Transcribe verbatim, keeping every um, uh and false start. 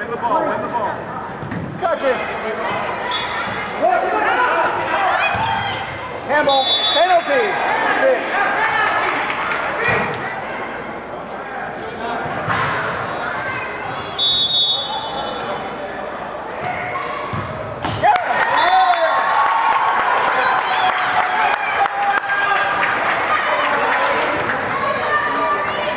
Win the ball, win the ball. Touches. Handball, penalty. That's it.